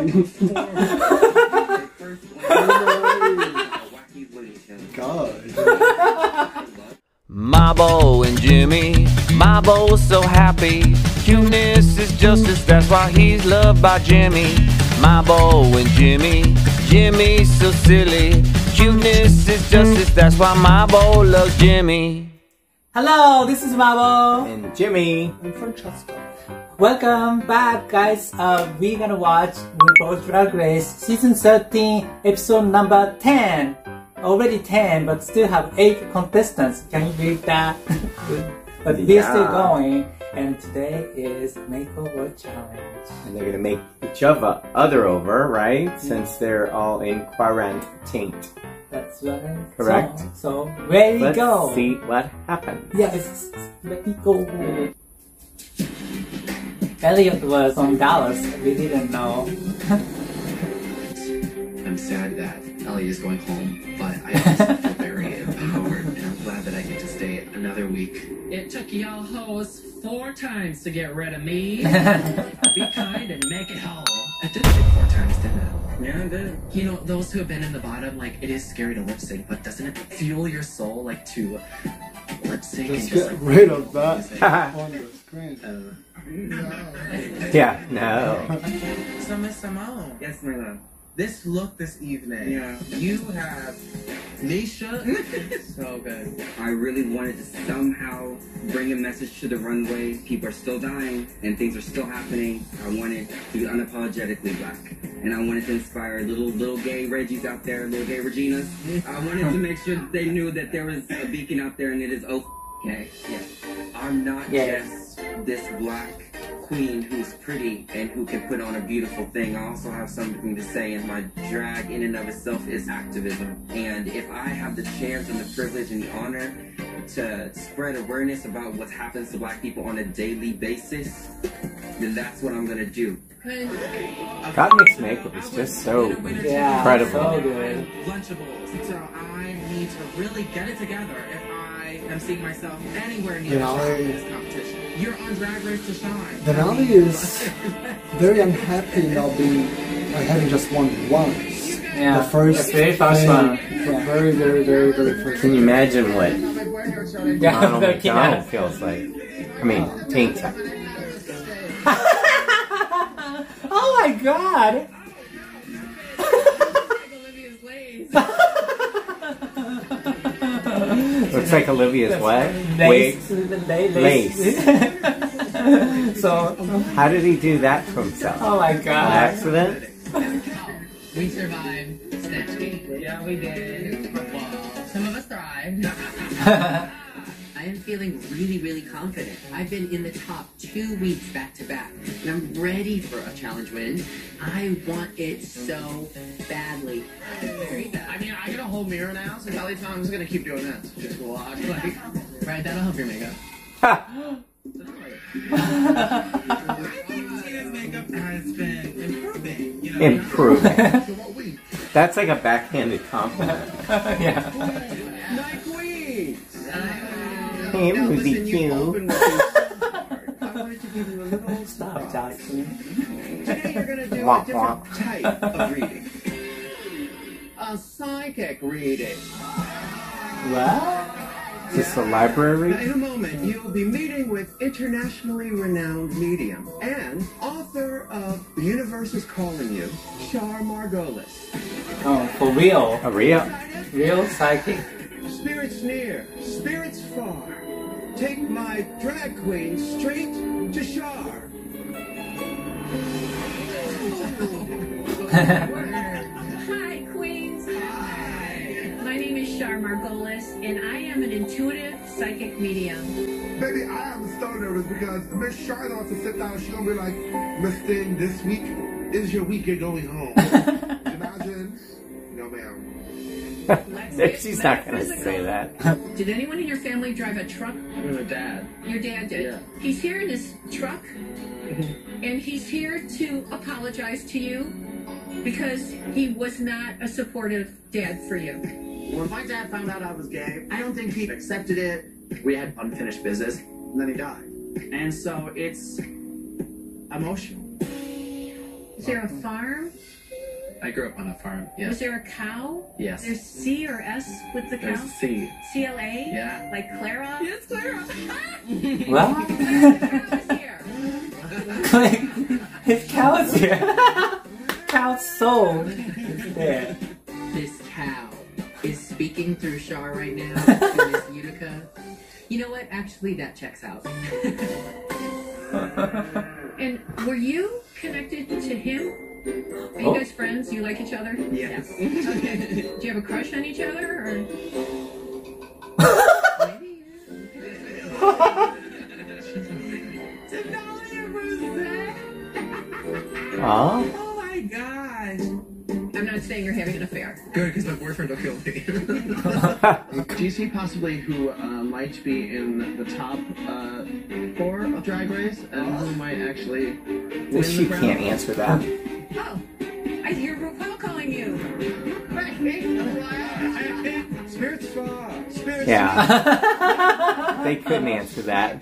God. Mabo and Jimmy, Mabo's so happy. Cuteness is justice, that's why he's loved by Jimmy. Mabo and Jimmy, Jimmy's so silly. Cuteness is justice, that's why Mabo loves Jimmy. Hello, this is Mabo and Jimmy. I'm Francesco. Welcome back, guys. We're gonna watch RuPaul's Drag Race Season 13, episode number 10. Already 10, but still have 8 contestants. Can you believe that? But we're still going. And today is Makeover Challenge. And they're gonna make each other over, right? Since they're all in quarantine. That's right. Correct. So ready to go. Let's see what happens. Yes, let me go. Elliot was on Dallas. We didn't know. I'm sad that Ellie is going home, but I also feel very empowered, and I'm glad that I get to stay another week. It took y'all hoes 4 times to get rid of me. Be kind and make it whole. It did take 4 times, didn't it? Yeah, it did. You know, those who have been in the bottom, like, it is scary to lip sync, but doesn't it fuel your soul, like, to lip sync and Just just, get like, rid of that on the screen. Yeah, no. So, Miss Simone. Yes, my love. This look this evening. Yeah. You have Nisha. So good. I really wanted to somehow bring a message to the runway. People are still dying and things are still happening. I wanted to be unapologetically black. And I wanted to inspire little gay Reggies out there, little gay Reginas. I wanted to make sure that they knew that there was a beacon out there and it is okay. Yeah. I'm not just this black queen who's pretty and who can put on a beautiful thing. I also have something to say, and my drag in and of itself is activism. And if I have the chance and the privilege and the honor to spread awareness about what happens to black people on a daily basis, then that's what I'm gonna do. God Makes Makeup is just so incredible. So good. Lunchables. So I need to really get it together if I am seeing myself anywhere near this competition. You're on Drag Race to shine. Denali is very unhappy not being having just won once. Yeah, the first one. Very first. Can you imagine what Ronald the McDonald feels like? I mean, Tank Top. Oh my God! Looks like Olivia's what? Lace. So, how did he do that to himself? oh my God! An accident? We survived Snatch Game. Yeah, we did. Well, some of us thrived. I am feeling really confident. I've been in the top 2 weeks back to back, and I'm ready for a challenge win. I want it so badly. I mean, I got a whole mirror now, so Kelly I'm just gonna keep doing this. Just watch, like, right, that'll help your makeup. I think Tina's makeup has been improving. You know, Improving. That's like a backhanded compliment. Yeah. My queen. Hey, Now, Ruby listen, Q. you opened with this I wanted to give you a little Stop, Justin. Today you're gonna do a Womp, different womp. type of reading. A psychic reading. What? Is this a library? Now, in a moment, you'll be meeting with internationally renowned medium and author of The Universe is Calling You, Char Margolis. Oh, for real? A real? Real psychic? Spirits near, spirits far. Take my drag queen straight to Char. Hi, Queens. Hi. My name is Char Margolis, and I am an intuitive psychic medium. Baby, I am so nervous because Miss Charlotte wants to sit down. She's gonna be like, Miss Thing, this week is your week you're going home. Imagine? No, ma'am. She's not gonna say that. Did anyone in your family drive a truck? My dad. Your dad did? Yeah. He's here in his truck, and he's here to apologize to you because he was not a supportive dad for you. When my dad found out I was gay, I don't think he accepted it. We had unfinished business. And then he died. And so it's emotional. Is there a farm I grew up on a farm. Yes. Was there a cow? Yes. There's C or S with the cow? There's C. C-L-A? Yeah. Like Clara? Yes, Clara. What? His cow's here. Cow's soul is there. This cow is speaking through Char right now to Miss Utica. You know what? Actually, that checks out. And were you connected to him? Are you guys friends? You like each other? Yes. Okay. Do you have a crush on each other? Or? Oh? Oh my gosh. I'm not saying you're having an affair. Good, because my boyfriend will kill me. Do you see possibly who might be in the top 4 of Drag Race and who might actually win She the crown? can't answer that. Oh, I hear RuPaul calling you. Spirit Spa. Spirit Yeah. They couldn't answer that.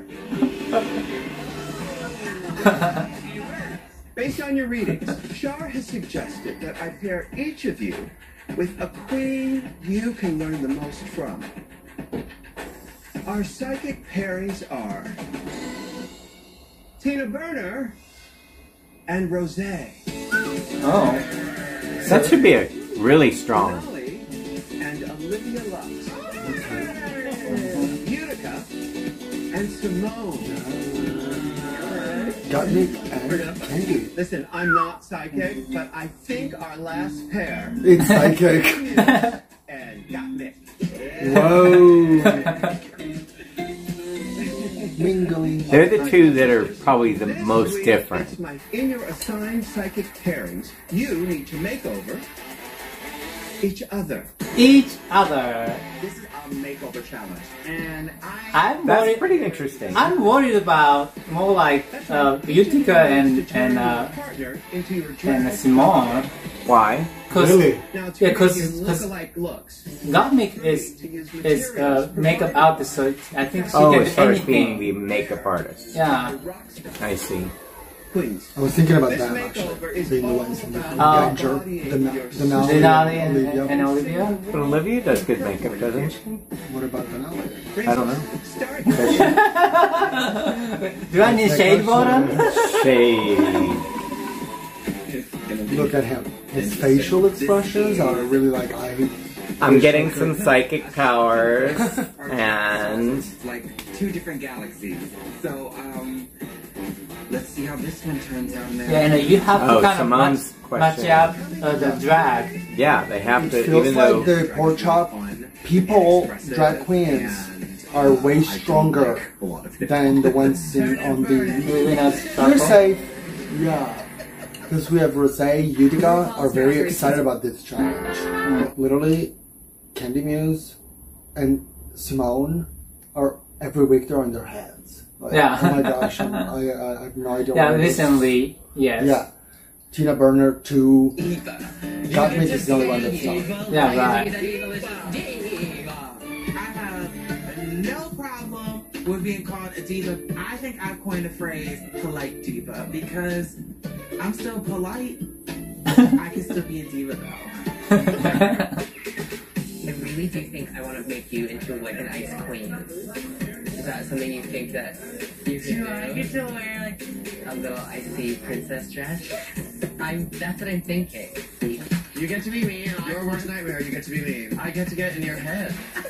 Based on your readings, Char has suggested that I pair each of you with a queen you can learn the most from. Our psychic pairings are Tina Burner and Rosé. Oh. That should be a really strong. Molly and Olivia Lux. Utica and Simone. Got me and Candy. Listen, I'm not psychic, but I think our last pair It's psychic. and got Nick. Whoa. Mingling. They're the two that are probably the most different. In your assigned psychic pairings, you need to make over each other. Each other. This is a makeover challenge, and I'm That's worried. pretty interesting. I'm worried about more like Utica and partner into your drag. Simone. Why? Really? Now, Yeah, to because look-alike looks. Gottmik is makeup artist, so I think she Oh, can as do far as being anything. the makeup artist. Yeah. I see. Queens. I was thinking about This that makeover actually. is Being the all ones in the about danger. embodying Denali Olivia. and Olivia. But Olivia does good makeup, doesn't she? What about Denali? I don't know. Start Do I need shade bottom? Shade. Look at him. His facial expressions are really like I'm getting some psychic powers, and like 2 different galaxies. So, let's see how this one turns out now. Yeah, and you have to Oh, kind Simone's of match question. up the drag. yeah, they have to. It feels Even like though the pork chop people, drag queens, are way stronger than the ones on the. We're safe, yeah. Because we have Rosé, Utica are very excited about this challenge. Literally, Candy Muse and Simone are every week they're on their heads. Like, Yeah. Oh my gosh, I have no idea. Yeah, what it is. recently, yes. Yeah. Tina Burner too. Gottmik is the only one that's not. Yeah, right. I have no problem with being called a diva. I think I coined the phrase polite diva because I'm still polite. I can still be a diva though. I really do think I want to make you into like an ice queen. Is that something you think that you can do? I get to wear like a little icy princess dress? That's what I'm thinking. You get to be me, your worst nightmare, you get to be me. I get to get in your head.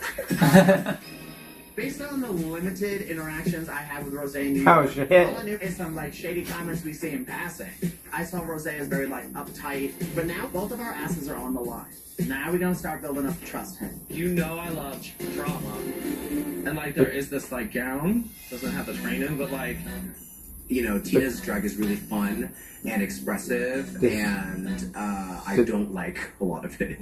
Based on the limited interactions I had with Rosé and Oh, shit. all I knew is some like shady comments we see in passing. I saw Rosé as very like uptight, but now both of our asses are on the line. Now we're gonna start building up trust. You know I love drama. And like there is this like gown, doesn't have the training, but like you know, Tina's drag is really fun and expressive, and I don't like a lot of it.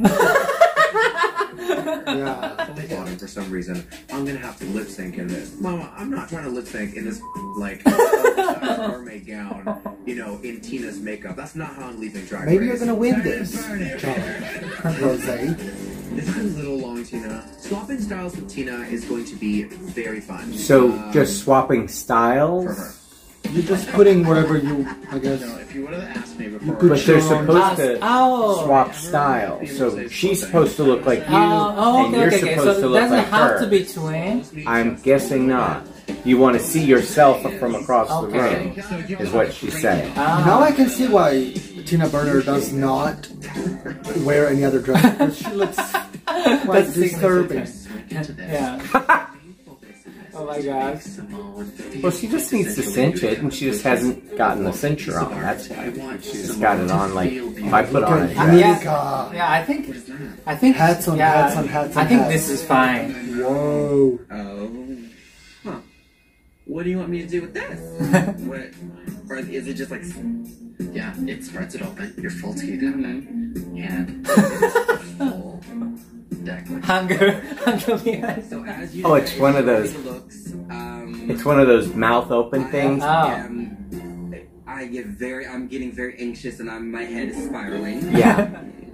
Yeah. For some reason, I'm gonna have to lip sync in this. Mama, I'm not trying to lip sync in this like mermaid gown, you know, in Tina's makeup. That's not how I'm leaving Drag Maybe Race. you're gonna win this challenge, Rosé. This is a little long, Tina. Swapping styles with Tina is going to be very fun. So just swapping styles? For her. You're just putting whatever you, I guess. No, if you would have asked me before. But they're supposed to Oh. swap styles. So she's supposed to look like you, Oh, and okay, you're okay, supposed so to it look doesn't like have her. to be twin. I'm guessing not. You want to see yourself from across the room, is what she's saying. Now I can see why Tina Burner does not wear any other dress, because she looks quite disturbing. Yeah. Oh my gosh. Well, she just needs to cinch it, and she just hasn't gotten the cincher on. That's why. She just got it on like, if I put on a dress. Yeah, I think hats on hats on hats on I think hats. this is fine. Whoa. Oh. Huh. What do you want me to do with this? What? Or is it just like... Yeah, it spreads it open. Your full teeth out and full deck. Hunger behind. So as you Oh, it's one of those. It's one of those mouth open things. I'm getting very anxious and my head is spiraling. Yeah.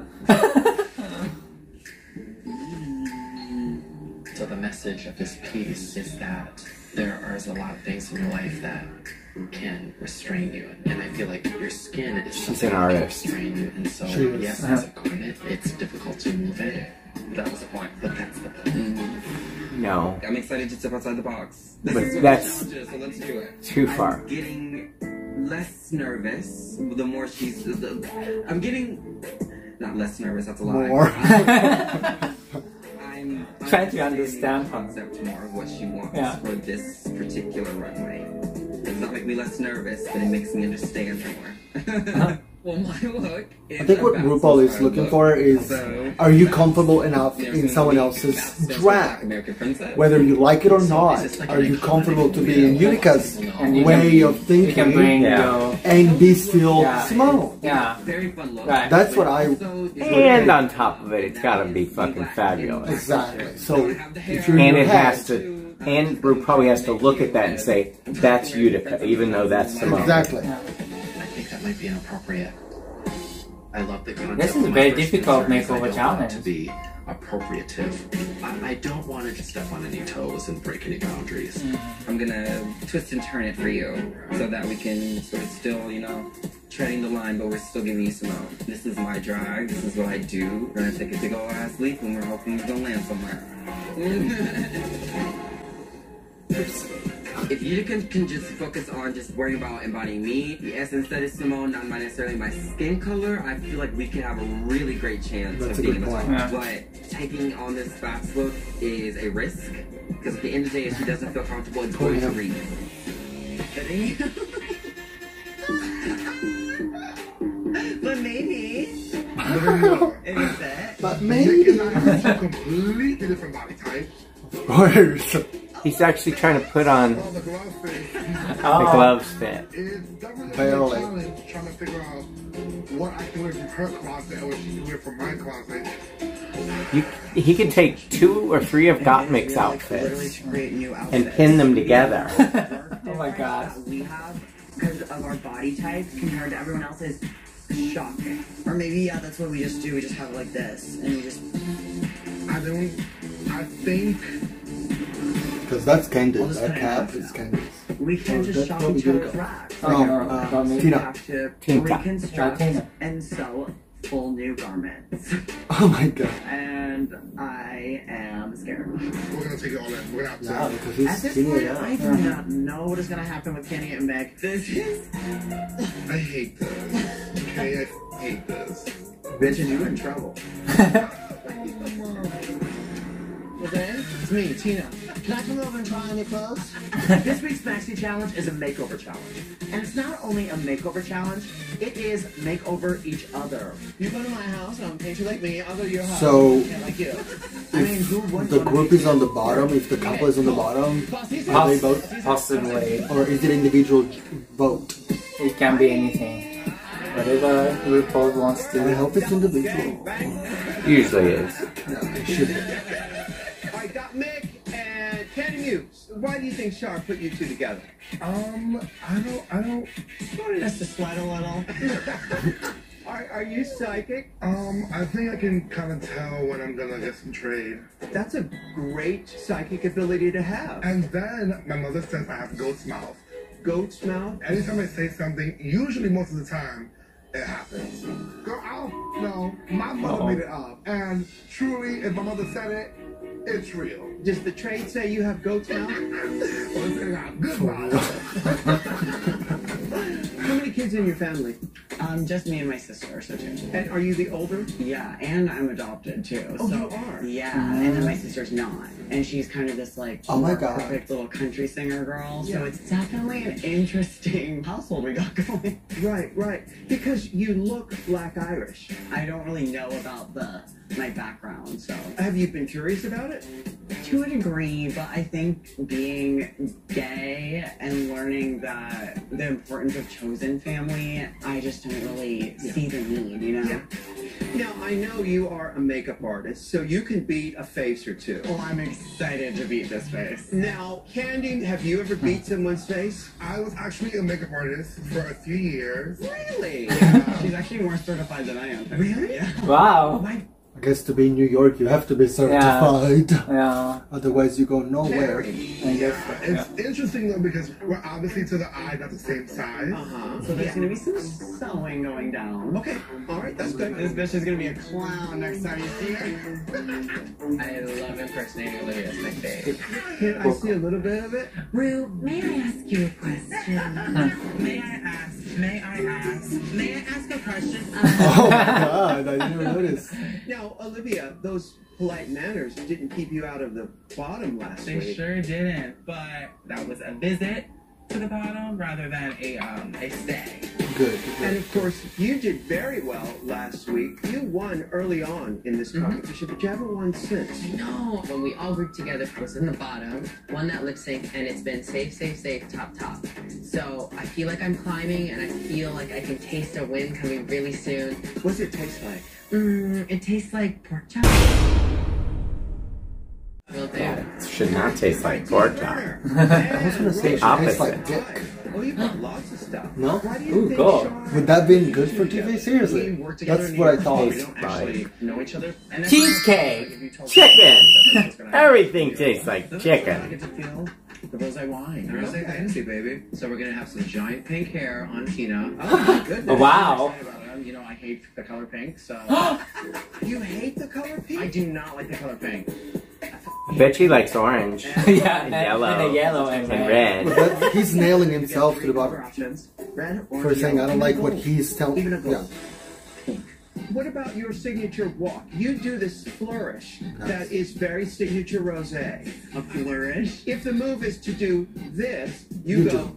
So the message of this piece is that there are a lot of things in your life that can restrain you, and I feel like your skin is She's an artist. restrain you, and so She is. yes, as a garment, it's difficult to move it. That was the point, but that's the point. No. I'm excited to step outside the box. But This is what that's the challenge is, so let's do it. too far. I'm getting less nervous the more she's... I'm getting... Not less nervous, that's a lie. More. I'm Trying to understand her. concept more of what she wants Yeah. for this particular runway. It does not make me less nervous, but it makes me understand more. Well, my look is I think what a RuPaul is looking for is, So, are you comfortable enough in someone else's drag? American Princess. Whether you like it or not, are you comfortable to be in Yurika's way of thinking You can bring and be still Yeah. Simone? Yeah. Very fun look. Right. That's what I... And on top of it, it's gotta be fucking fabulous. Exactly. So, if you're in And your it head... has to, and Ru probably has to look at that and say, that's Utica, even though that's Simone. Exactly. I think that might be inappropriate. I love the concept. This is a of very my first difficult concerns. I makeover don't challenge. want to be appropriative. I don't want to just step on any toes and break any boundaries. I'm gonna twist and turn it for you so that we can sort of still, you know, treading the line, but we're still giving you Simone. This is my drag. This is what I do. We're gonna take a big ol' ass leap and we're hoping we're gonna land somewhere. If you can just focus on just worrying about embodying me, the essence that is Simone, not necessarily my skin color, I feel like we can have a really great chance That's of a being good in the point. top. But taking on this fast look is a risk, because at the end of the day, if she doesn't feel comfortable, it's going to read. Ready? But maybe. Is that? But Nick maybe... and I have two completely different body types. Of course. He's actually trying to put on Well, the glove fit. the gloves fit. It's definitely a Barely. challenge trying to figure out what I can wear from her closet and what she can wear from my closet. He can take 2 or 3 of Gottmik's outfits and pin them together. Oh my god. We have, because of our body type compared to everyone else, is shocking. Or maybe, yeah, that's what we just do. We just have it like this, and we just... I think... Because that's Candace. That cap is Candace. We can just shop each other's racks. Tina. We have to Tina. reconstruct and sew full new garments. Oh my god. And I am scared. We're gonna take it all in. We're gonna have to... Yeah, because At he's this skinny point, it up. I do not know what is going to happen with Kenny and Meg. This is... I hate this. Okay, I hate this. Bitches, you're in trouble. Okay, it's me, Tina. Can I come over and try on your clothes? This week's Maxi Challenge is a makeover challenge. And it's not only a makeover challenge, it is makeover each other. You go to my house and I'll paint you like me. I'll go to your house. So, and paint like you. I mean, who wouldn't the wanna group be is on the bottom, if the couple is on the bottom, are they both? Possibly. Or is it individual vote? It can be anything. Whatever RuPaul wants I to. hope it's individual. Usually is. Yeah, it should be. I got Mick and Candy Muse. Why do you think Char put you two together? I don't... Wanted us to sweat a little. Are you psychic? I think I can kind of tell when I'm gonna get some trade. That's a great psychic ability to have. And then my mother says I have goat's mouth. goat's mouth? Anytime I say something, usually most of the time, it happens. Girl, I don't know. My mother made it up. And truly, if my mother said it, it's real. Does the trade say you have goat's mouth? Good mouth. How many kids in your family? Just me and my sister, so 2. And are you the older? Yeah, and I'm adopted too. Oh, so, you are? Yeah, and then my sister's not. And she's kind of this like perfect little country singer girl. So it's definitely an interesting household we got going. Right, right. Because you look Black Irish. I don't really know about my background, so. Have you been curious about it? To a degree, but I think being gay and learning that the importance of chosen family, I just don't really see the need, you know? Yeah. Now, I know you are a makeup artist, so you can beat a face or two. Oh, I'm excited to beat this face. Now, Candy, have you ever beat someone's face? I was actually a makeup artist for a few years. Really? Yeah. She's actually more certified than I am. Really? Yeah. Wow. I guess to be in New York, you have to be certified. Yeah. Otherwise, you go nowhere. It's interesting though because we're obviously to the eye not the same size. So there's gonna be some sewing going down. Okay. All right. That's good. This bitch is gonna be a clown next time you see her. I love impersonating Olivia. It's my fave. Can I see a little bit of it? Ru, may I ask you a question? May I ask a question? Oh my god, I didn't notice. Now, Olivia, those polite manners didn't keep you out of the bottom last week. They sure didn't, but that was a visit to the bottom rather than a stay. Good. And of course, you did very well last week. You won early on in this competition, but you haven't won since. No, when we all grouped together, I was in the bottom, won that lip sync, and it's been safe, top. So I feel like I'm climbing, and I feel like I can taste a win coming really soon. What's it taste like? It tastes like pork chop. Will do. It should not taste like pork chop. I was gonna say it should taste like dick. Oh, you got lots of stuff. No? Why do you Ooh, think cool. Sean- Would that be good for TV? Seriously? That's what I thought. We don't actually know each other. And Cheesecake. Chicken! Everything tastes like I chicken. get to feel the rosé wine. you know? Rosé fantasy, baby. So we're gonna have some giant pink hair on Tina. Oh, my goodness. Wow. I'm excited about it. You know, I hate the color pink, so You hate the color pink? I do not like the color pink. Bet she likes orange. Yeah, And yellow. and a yellow and red. But that, he's nailing himself to the bottom. Options. Red, For orange, saying I don't yellow, like even what gold. he's telling. Even a Yeah. gold. What about your signature walk? You do this flourish that is very signature rosé. A flourish. If the move is to do this, you go.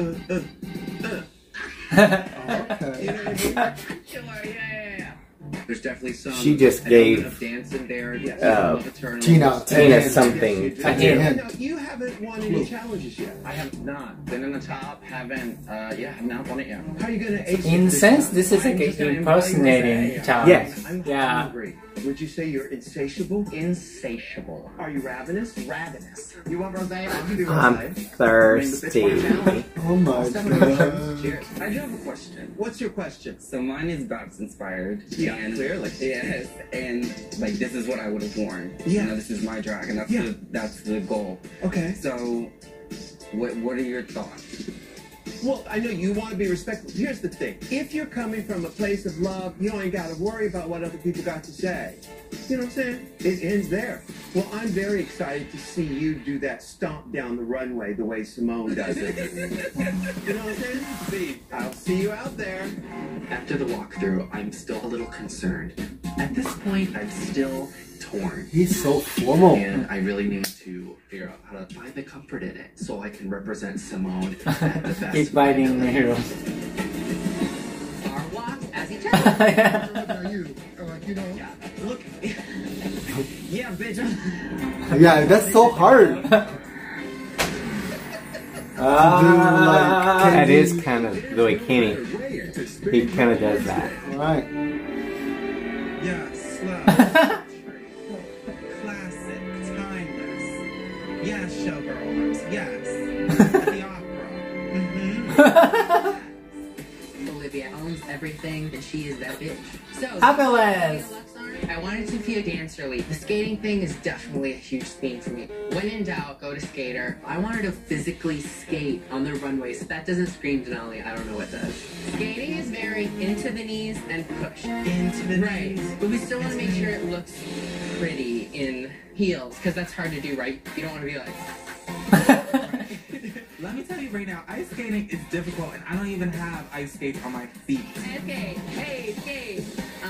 Okay. You know what I mean? Sure, yeah. There's definitely some. She just an element gave, of dance in there. Yes. Love Eternal. Tina. Tina something to I do. did. No, you haven't won any challenges yet. I have not been in the top, haven't, have not won it yet. How are you going to ace In it this sense, time? this is like I'm just an gonna embody impersonating rosé. challenge. Yes. I'm Yeah. hungry. Would you say you're insatiable? Insatiable. Are you ravenous? Ravenous. You want rosé? I can do I'm rosé. thirsty. Oh my god. Cheers. I do have a question. What's your question? So mine is Babs inspired. Yeah, and clearly. Yes, and like this is what I would have worn. Yeah. You know, this is my drag, and that's the goal. Okay. So, what are your thoughts? Well, I know you want to be respectful. Here's the thing. If you're coming from a place of love, you ain't got to worry about what other people got to say. You know what I'm saying? It ends there. Well, I'm very excited to see you do that stomp down the runway the way Simone does it. You know what I'm saying? See, I'll see you out there. After the walkthrough, I'm still a little concerned. At this point, I'm still torn. He's so formal. And I really need to figure out how to find the comfort in it so I can represent Simone at the best. Keep biting the heroes. Our walks as each other. Yeah. What about you? Like, you know. Yeah. Look. Yeah, bitch. Yeah, that's so hard. That is kind of the way Kenny, he kind of does that. Right. Yeah, slow. Classic, timeless. Yes, showgirls. Yes. The opera. Olivia owns everything, and she is that bitch. So, Ambulance. Luxarn, I wanted to feel dancerly. The skating thing is definitely a huge theme for me. When in doubt, go to skater. I wanted to physically skate on the runways. If that doesn't scream Denali, I don't know what does. Skating is very into the knees and push. Into the knees. But we still want to make sure it looks pretty in heels, because that's hard to do, right? You don't want to be like... Let me tell you right now, ice skating is difficult, and I don't even have ice skates on my feet. Okay, hey, skate.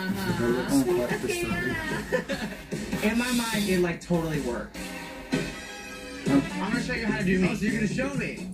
In my mind, it like totally works. I'm gonna show you how to do me. Oh, so you're gonna show me?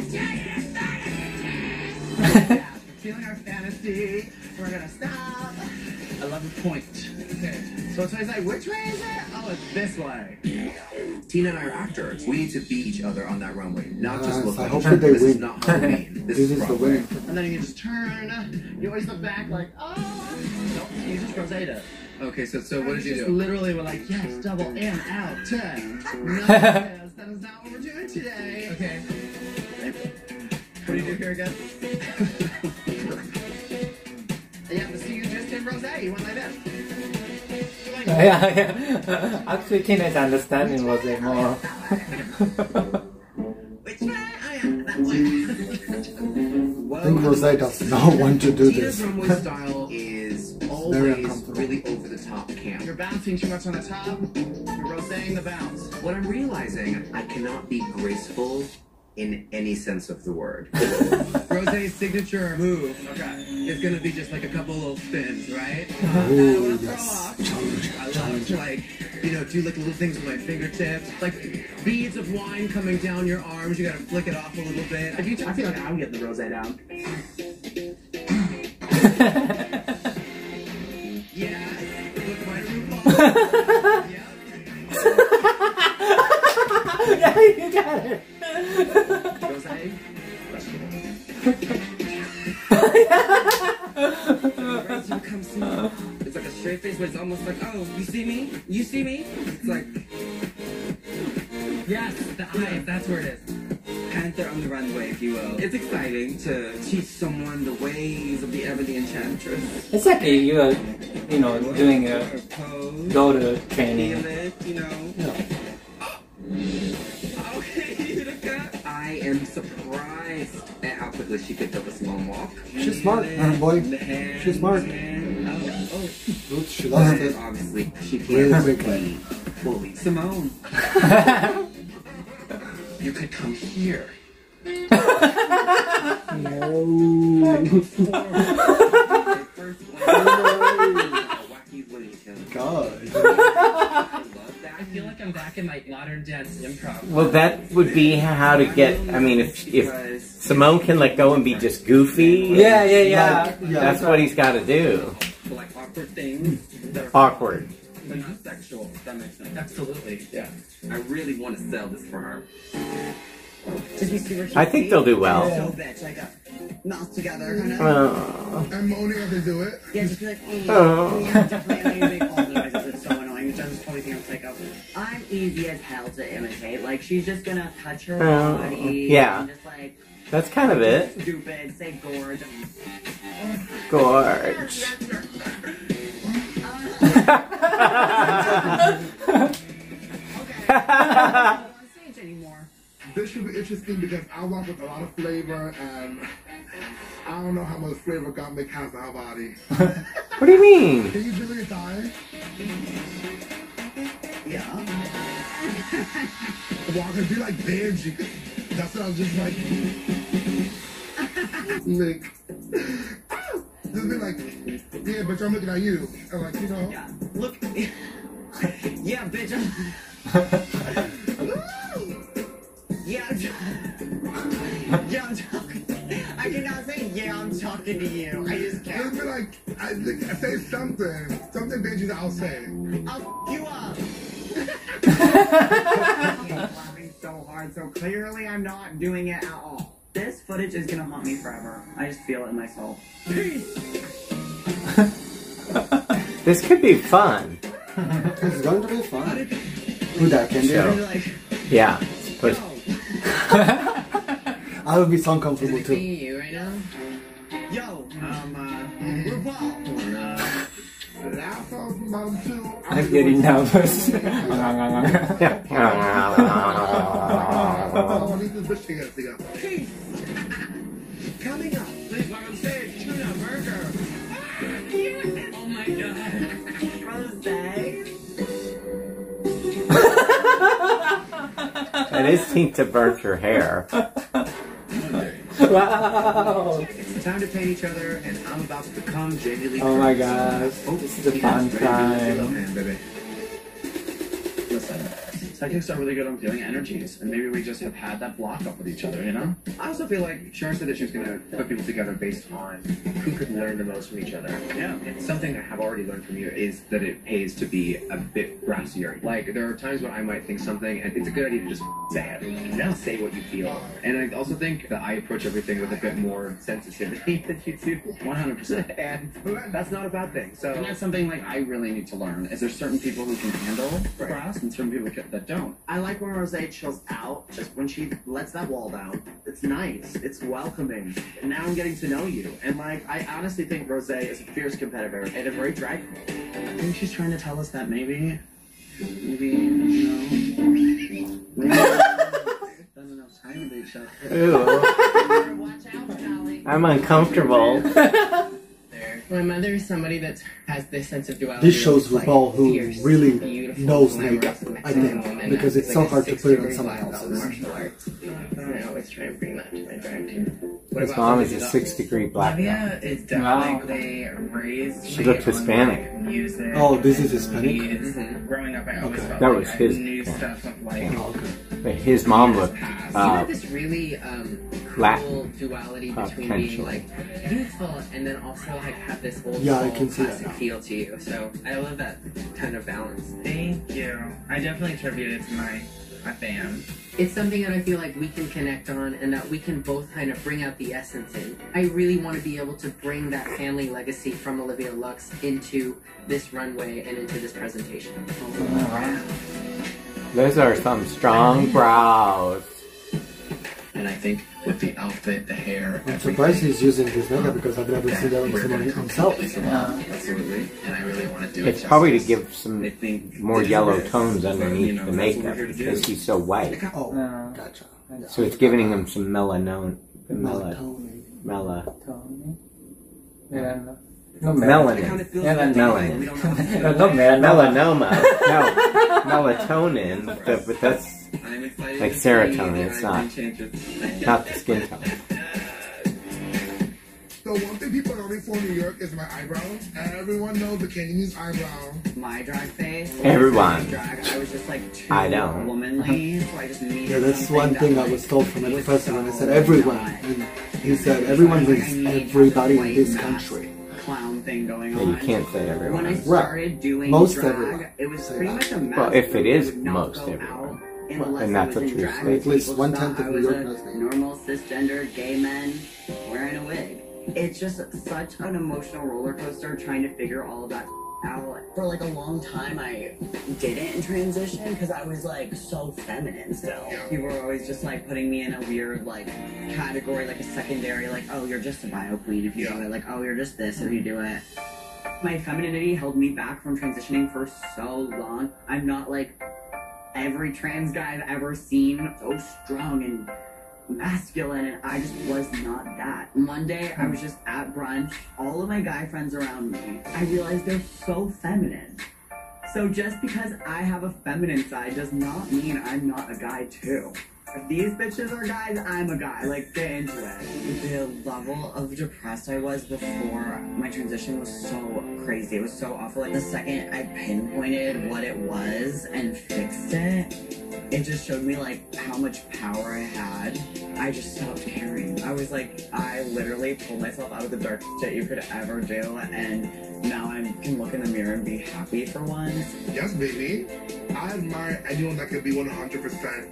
Feeling our fantasy. We're gonna stop. I love the point. Okay. So it's like, which way is it? Oh, it's this way. Tina and I are actors. We need to beat each other on that runway, not just look like hope each other. they This win. is not Halloween. This is the Broadway. winning. And then you just turn. You always look back like, oh. Nope, you just Rosetta. Okay, so what did you just do? literally were like, yes, double in, out, turn. No, yes, that is not what we're doing today. Okay. What do you do here again? Yeah, but see, you just did Rosé. You went like this. Yeah. Actually, Tina's understanding was it more. Which way? Oh, yeah, that way. I think Rosé does not want to do Tina's this. runway style is always really over the top camp. You're bouncing too much on the top. You're roséing the bounce. What I'm realizing, I cannot be graceful in any sense of the word. Rosé's signature move, is gonna be just like a couple little spins, right? Oh, yes. Challenge. I love to like, you know, do like little things with my fingertips, like beads of wine coming down your arms. You gotta flick it off a little bit. I feel like I'm getting the rosé down. Yes, look my RuPaul's. Yeah, you got it. Rosé. It's like a straight face, but it's almost like, oh, you see me? You see me? It's like, yes, the eyes, that's where it is. Panther on the runway, if you will. It's exciting to teach someone the ways of the Ebony Enchantress. It's like you are, doing a Pose, daughter training. feel it, you know. Okay, Utica. I am surprised at how quickly she picked up a small walk. She's smart, boy. She's smart. Oops, she lost it. Obviously, she Really can't quickly. fully. Simone. You could come here. God. I feel like I'm back in like modern dance improv. Well, that would be how to get. I mean, if Simone can let go and be just goofy, Yeah. that's what he's got to do. Like awkward things. Awkward. But not sexual, if that makes sense. Absolutely. Yeah. I really want to sell this for her. I think they'll do well. So bitch, like a mouth together, kind of. I'm moaning as they do it. Yeah, just be like, Oh. yeah, definitely. I make all the noises. It's so annoying. Jen's probably think I'm psycho. I'm easy as hell to imitate. Like, she's just gonna touch her body. Yeah. And just like, That's kind of it. stupid, say gorge. Gorge. This should be interesting because I walk with a lot of flavor and I don't know how much flavor God may has in our body. What do you mean? Can you do it die? Yeah. Well, I can be like Benji. That's what I was just like. Just be like, yeah, bitch, I'm looking at you. I'm like, you know. Yeah. Look. Yeah, bitch. Yeah, I'm talking. I cannot say, yeah, I'm talking to you. I just can't. Just be like, I say something. Something Benji that I'll say. I'll f you up. I'm laughing so hard, so clearly I'm not doing it at all. This footage is gonna haunt me forever. I just feel it in my soul. This could be fun. It's going to be fun. Who that can Show. do? Yeah. But I would be so uncomfortable too. You right now? Yo, RuPaul. Last album, bottom 2. I'm getting nervous. I need this bitch to get it together. Coming up. Please welcome stage tuna burger. Oh my god. It is Tinta burnt her hair. Wow. It's time to paint each other, and I'm about to become genuinely. Oh my gosh. This is a fun time. Listen, psychics are really good on feeling energies, and maybe we just have had that block up with each other, you know? I also feel like Char said that she was going to put people together based on who could learn the most from each other. Yeah. And something I have already learned from you is that it pays to be a bit brassier. Like, there are times when I might think something, and it's a good idea to just say it. Now say what you feel. And I also think that I approach everything with a bit more sensitivity than you do. 100%. And that's not a bad thing. So And that's something like I really need to learn. Is there certain people who can handle brass and certain people that don't? I like when Rose chills out, just when she lets that wall down. It's nice. It's welcoming. And now I'm getting to know you. And like, I honestly think Rose is a fierce competitor and a great drag queen. I think she's trying to tell us that maybe, you know, maybe spend enough time with each other. Ooh. I'm uncomfortable. My mother is somebody that has this sense of duality. This shows RuPaul who really knows makeup, I think, because it's so hard to put it on someone else's. I always try and bring that to my drag too. His mom is a 6-degree black belt. Flavia is definitely raised She looks Hispanic. music. Oh, this is Hispanic? Growing up, I always felt That like was I his knew point. stuff of like. But his mom looked You have this really cool Latin. duality between being potential. like youthful and then also like have this old Yeah, I soul can see that classic now. feel to you. So I love that kind of balance. Thank you. I definitely attribute it to my fam. It's something that I feel like we can connect on and that we can both kind of bring out the essence in. I really want to be able to bring that family legacy from Olivia Lux into this runway and into this presentation. Those are some strong brows. And I think with the outfit, the hair, I'm surprised he's using his makeup because I've never seen that on someone himself. Absolutely. And I really want to do it. It's probably to give some I think more this yellow is, tones underneath you know, the that's what makeup we're here to do. because he's so white. Oh, gotcha. So it's giving him some Melatonin. melanin. No, Melanin. Melanoma. No, melatonin. But that's like serotonin. It's not the skin tone. So one thing people know me for in New York is my eyebrows. Everyone knows the Canadian's eyebrow. My drag face. Everyone. Drag, I was just like too I don't. womanly, so I just needed Yeah, that's one something thing that, I was told from my was professor when I so said everyone. not- And he said everyone means everybody in this country. clown thing going Yeah, on. you can't say When I everyone. started doing Most drag, everyone. it was Say pretty that. much a mess. Well, if it is would not most go everyone. out Well, unless and I that's was a in true drag. statement. At least People one thought tenth of I New was York a knows me. normal cisgender gay men wearing a wig. It's just such an emotional roller coaster trying to figure all of that out. For like a long time, I didn't transition because I was like so feminine still. People were always just like putting me in a weird like category, like a secondary, like, oh, you're just a bio queen if you do it. Like, oh, you're just this if you do it. My femininity held me back from transitioning for so long. I'm not like every trans guy I've ever seen, so strong and masculine, and I just was not that. One day I was just at brunch, all of my guy friends around me, I realized they're so feminine. So just because I have a feminine side does not mean I'm not a guy too. If these bitches are guys, I'm a guy. Like, get into it. The level of depressed I was before my transition was so crazy. It was so awful. Like, the second I pinpointed what it was and fixed it, it just showed me, like, how much power I had. I just stopped caring. I was like, I literally pulled myself out of the dark shit you could ever do, and now I can look in the mirror and be happy for once. Yes, baby. I admire anyone that could be 100%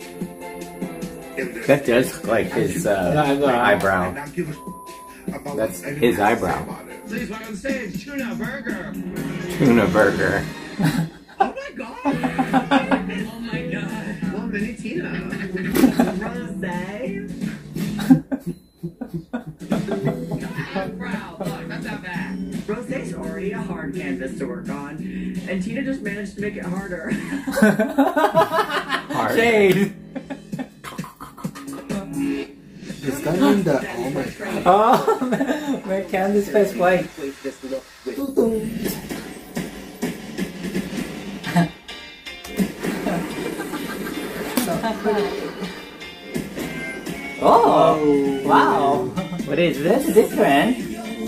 in this. That does look like his eyebrow. That's his eyebrow. Please welcome to stage tuna burger. Tuna burger. Oh my god! Oh my god! Well, mini Tina. Rose? Eyebrow. Look, that's not bad. Rosé's already a hard canvas to work on, and Tina just managed to make it harder. Shade. Is that in the almond? Oh, make Candy's face white. Oh, wow. What is That's this? different.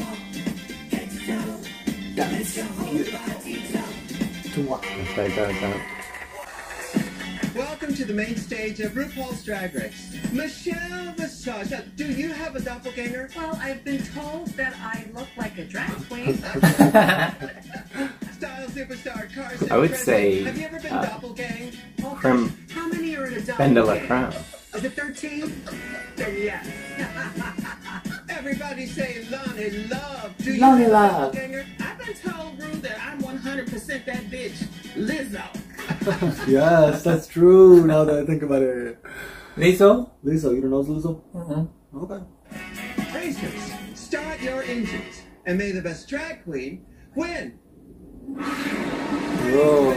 To what? Welcome to the main stage of RuPaul's Drag Race. Michelle Visage. Now, do you have a doppelganger? Well, I've been told that I look like a drag queen. Style superstar Carson. I would Treadwell. say, Have you ever been doppelgang? Creme How many are in a Ben de la doppelganger? Creme. Is it 13? Then yes. Everybody say Lonnie Love. Do you Lonnie have a Love. doppelganger? I've been told, Ru, that I'm 100% that bitch, Lizzo. Yes, that's true. Now that I think about it. Lizzo? Lizzo, you don't know Lizzo? Okay. Racers, start your engines, and may the best drag queen win. Whoa.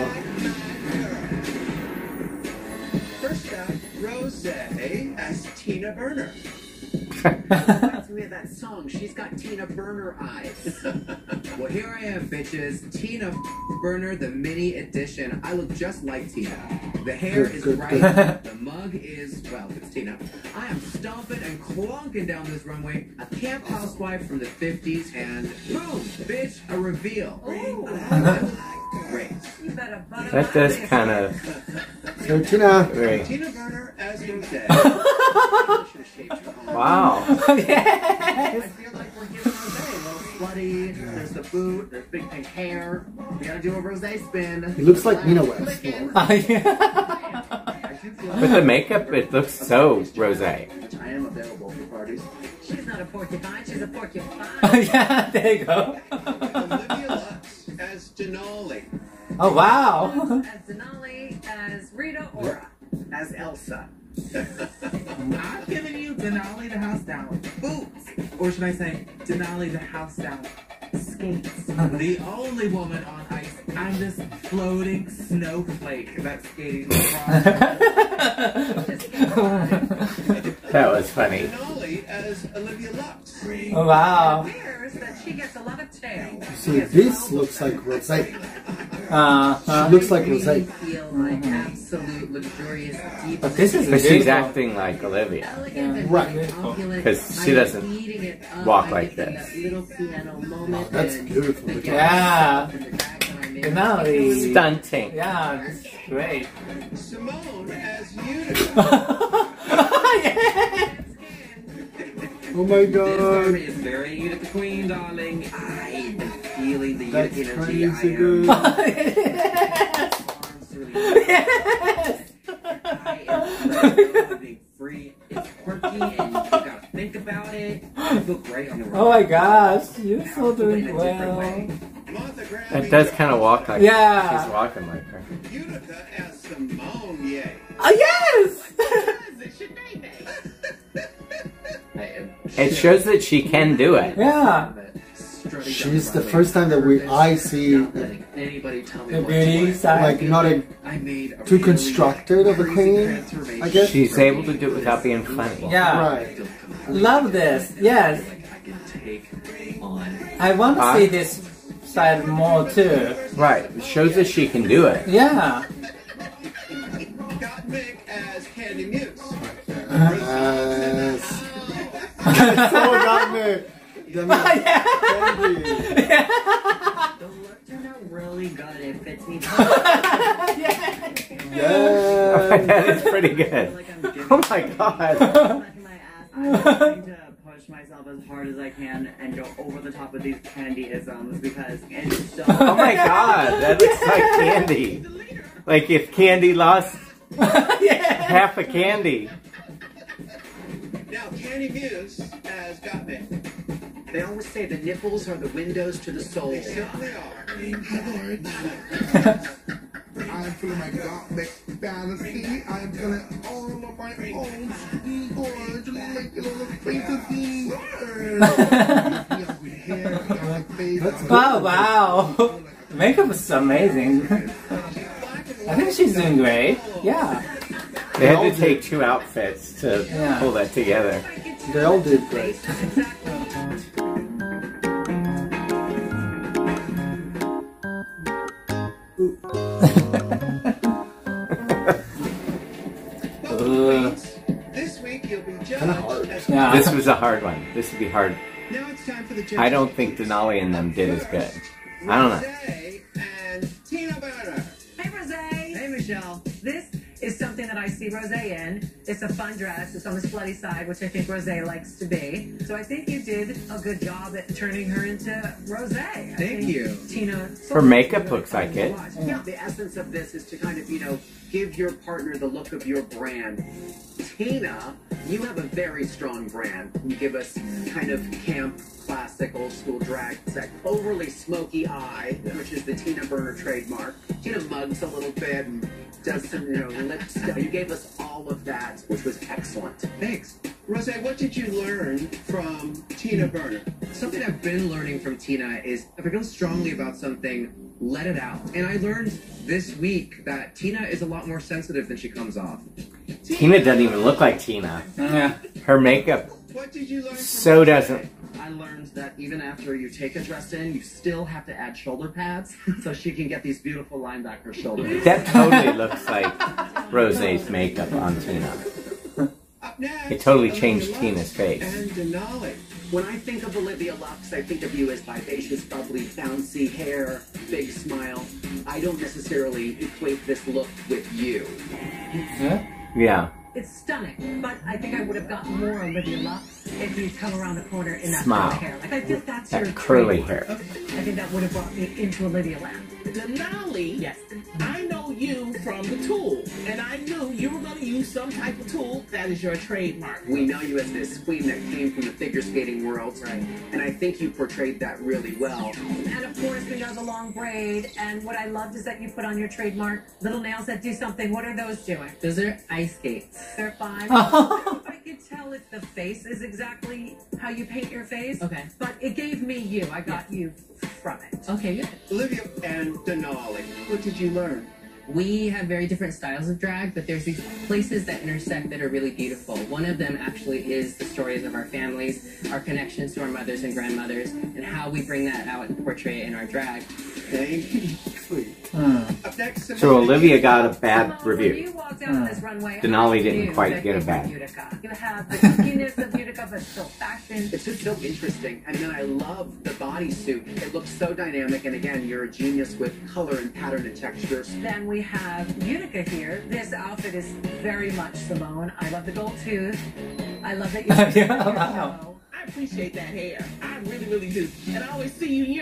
First up, Rosé as Tina Burner. Reminds me of that song. She's got Tina Burner eyes. Well, here I am, bitches. Tina Burner, the mini edition. I look just like Tina. The hair is right. The mug is, well, it's Tina. I am stomping and clunking down this runway. A camp housewife from the 50s, and boom, bitch, a reveal. Great. That does kind of. So Tina. Very. Tina Burner as Rosé. Wow. I feel like we're giving Rosé a little slutty. There's the boot, there's big pink hair. We gotta do a Rosé spin. He looks like Nina West. With the makeup, it looks so rosé. I am available for parties. She's not a porcupine, she's a porcupine. Yeah, there you go. Olivia Lux as Denali. Oh, wow. As Denali, as Rita Ora. As Elsa. I'm giving you Denali the house down boots. Or should I say, Denali the house down skates. The only woman on ice. I'm this floating snowflake that's skating across. That was funny. Denali as Olivia Lux. Oh, wow. It appears that she gets a lot of tail. See, this looks like Rosé. Uh-huh. She looks like Rosé. Feel my absolute luxurious deep. But this is But she's beautiful. acting like Olivia. Right. Because she doesn't walk like this. Wow, that's beautiful. Yeah. Denali. Stunting. Yeah, this is great. Simone as Utica. Oh my This god. garment is very Utica Queen, darling. I am feeling the That's Utica energy. crazy I good. am being free. It's quirky and you gotta think about it. You look great on the road. Oh my gosh, you're so doing well. Martha Graham. It does kind of walk like Yeah. she's walking like her. Utica as Simone Ye. Oh, yes! It shows that she can do it. Yeah. She's the first time that I see Anybody tell me The what beauty to do. side. like not a I made a too really constructed of a crazy queen, transformation. I guess. She's able to do it without being funny. Yeah. Right. Love this. Yes. I can take on. I want to see this side more too. Right. It shows that she can do it. Yeah. Got Mick as Candy Muse. Yes. Someone got me. That means candy. The look turned out really good. It fits me. Yeah. That is pretty good. Oh my god. I'm trying to push myself as hard as I can and go over the top of these candy-isms because it's so... Oh my god. That looks like candy. Like if candy lost half a candy. Now, Candy Muse as Got Mick. They always say the nipples are the windows to the soul. They simply are. I'm feeling my gothic fantasy. I'm feeling all of my own gorge, like a little fantasy. With hair, like Wow, wow. Makeup is amazing. I think she's doing great. Yeah. They had to take 2 outfits to pull that together. They all did great. This week you'll be Kind of hard. Yeah. This was a hard one. This would be hard. Now it's time for the I don't think Denali and them did as good. I don't know. Rosé and Tina Burner. Hey, Rosé. Hey, Michelle. This is something that I see Rosé in. It's a fun dress. It's on the slutty side, which I think Rosé likes to be. So I think you did a good job at turning her into Rosé. Thank you. Tina. Her makeup looks like it. Yeah, the essence of this is to kind of, give your partner the look of your brand. Tina, you have a very strong brand. You give us kind of camp, classic, old school drag. It's that overly smoky eye, which is the Tina Burner trademark. Tina mugs a little bit and does some, lip stuff. You gave us all of that, which was excellent. Thanks. Rosé, what did you learn from Tina Burner? Something I've been learning from Tina is if I feel strongly about something, let it out. And I learned this week that Tina is a lot more sensitive than she comes off. Tina doesn't even look like Tina. Yeah. Her makeup What did you learn from so doesn't. I learned that even after you take a dress in, you still have to add shoulder pads so she can get these beautiful linebacker shoulders. That totally looks like Rosé's makeup on Tina. Up next, It totally Olivia changed Lux Tina's face. And Denali. When I think of Olivia Lux, I think of you as vivacious, bubbly, bouncy hair, big smile. I don't necessarily equate this look with you. Yeah. It's stunning, but I think I would have gotten more Olivia Lux if you'd come around the corner in that Smile. curly hair. Like, I think that's That your curly trademark. hair. I think that would have brought me into Olivia land. Denali, Yes. I know you from the tool, and I knew you were going to use some type of tool that is your trademark. We know you as this queen that came from the figure skating world, right? And I think you portrayed that really well. And of course, we know the long braid. And what I loved is that you put on your trademark little nails that do something. What are those doing? Those are ice skates. They're fine. I can tell if the face is exactly how you paint your face. Okay. But it gave me you. I got you from it. Okay, good. Olivia and Denali, what did you learn? We have very different styles of drag, but there's these places that intersect that are really beautiful. One of them actually is the stories of our families, our connections to our mothers and grandmothers, and how we bring that out and portray it in our drag. Thank you. Sweet. Up next, So Olivia got a bad When review. you walk down this runway, Denali I didn't knew quite that get a you bad. were Utica. You have the kookiness of Utica, but still fashion. It's just so interesting. And then I love the bodysuit. It looks so dynamic, and again, you're a genius with color and pattern and textures. Then we have Utica here. This outfit is very much Simone. I love the gold tooth. I love that you're Wow. I appreciate that hair. I really, really do. And I always see you,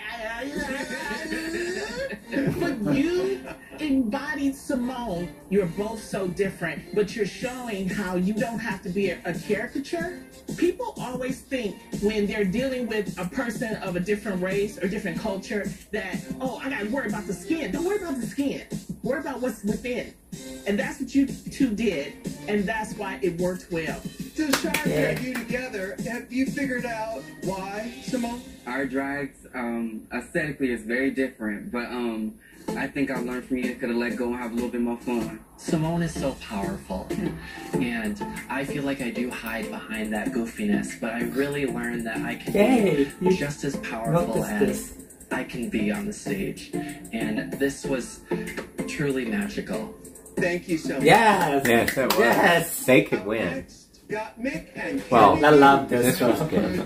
but you embodied Simone. You're both so different, but you're showing how you don't have to be a caricature. People always think when they're dealing with a person of a different race or different culture that, oh, I gotta worry about the skin. Don't worry about the skin. Worry about what's within. And that's what you two did, and that's why it worked well. To shine you together, have you figured out why, Simone? Our drags, aesthetically is very different, but I think I learned from you to let go and have a little bit more fun. Simone is so powerful, and I feel like I do hide behind that goofiness, but I really learned that I can be just as powerful as I can be on the stage, and this was truly magical. Thank you so much. Yes. Yes, that was. Yes. They could win. Next, got Mick and Well, I love this. this was good.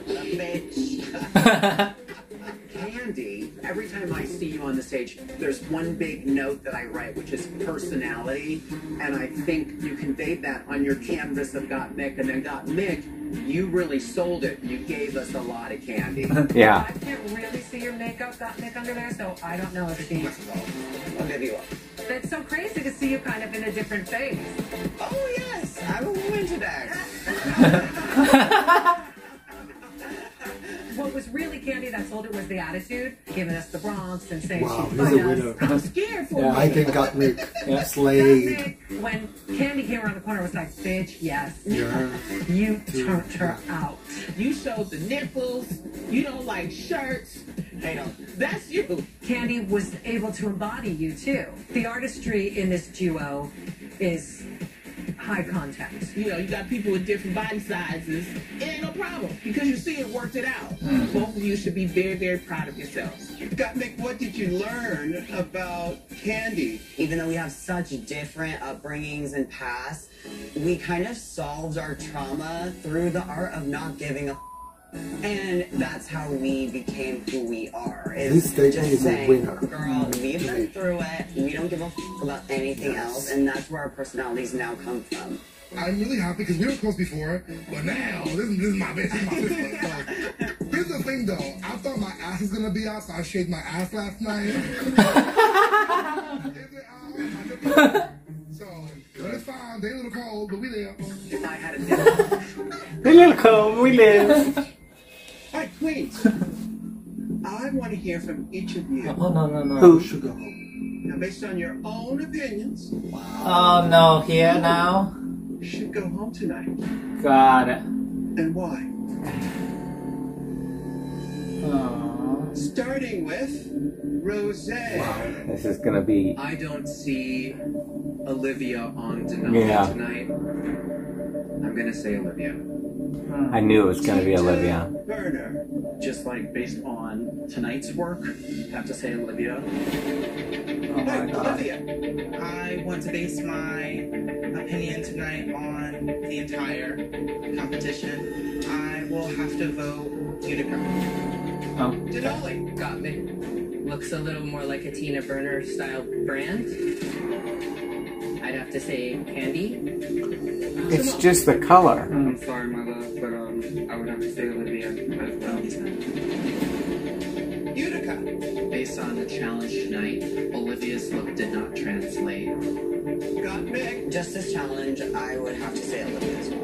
Candy, every time I see you on the stage, there's one big note that I write, which is personality, and I think you conveyed that on your canvas of Got Mick, and then Got Mick, you really sold it. You gave us a lot of candy. Yeah. I can't really see your makeup, Got Mick, under there, so I don't know if she's... Olivia. It's so crazy to see you kind of in a different phase. Oh, yes, I'm a woman today. What was really Candy that sold it was the attitude, giving us the Bronx and saying Wow, she'd he's fight a us. winner. I'm scared for Yeah, you. I think got me slayed. When Candy came around the corner, it was like, bitch, yes. Yeah. You turned her out. You showed the nipples. You don't like shirts. That's you. Candy was able to embody you too. The artistry in this duo is high contact. You know, you got people with different body sizes. It ain't no problem because you see it worked it out. Both of you should be very, very proud of yourselves. Mick, what did you learn about Candy? Even though we have such different upbringings and pasts, we kind of solved our trauma through the art of not giving a and that's how we became who we are. This statement is a winner. Girl, we've been through it. We don't give a about anything else, and that's where our personalities now come from. I'm really happy because we were close before, but now this is my bitch. This is my sister. So, here's the thing, though. I thought my ass was gonna be out, so I shaved my ass last night. So, but it's fine. They a little cold, but we live. I had a They a little cold, we live. All right, Queens. I want to hear from each of you. Oh, no. Who should go home? Now, based on your own opinions, Oh, no. Here now? you should go home tonight. Got it. And why? Aww. Starting with Rose. This is gonna be. I don't see Olivia on Denali tonight. I'm gonna say Olivia. I knew it was gonna be Olivia. Burner. Just like based on tonight's work, have to say Olivia. Oh my god. Olivia. I want to base my opinion tonight on the entire competition. I will have to vote Utica. Oh. Denali. Got me. Looks a little more like a Tina Burner style brand. I'd have to say Candy. It's just the color. I'm sorry, my love, but I would have to say Olivia as well. Utica. Based on the challenge tonight, Olivia's look did not translate. Got Mick. Just this challenge, I would have to say Olivia as well.